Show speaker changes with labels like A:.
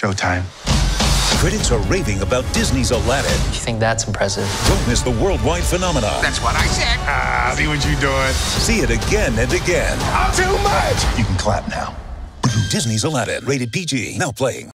A: Showtime.
B: Critics are raving about Disney's Aladdin.
C: You think that's impressive?
B: Don't miss the worldwide phenomenon.
D: That's what I said.
A: See what you're doing.
B: See it again and again.
A: I'm too much.
B: You can clap now. Disney's Aladdin, rated PG, now playing.